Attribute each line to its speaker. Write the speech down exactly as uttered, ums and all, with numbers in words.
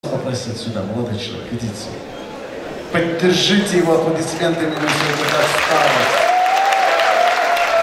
Speaker 1: попросить сюда, молодой человек, идите. Поддержите его аплодисментами, ему сегодня так стало.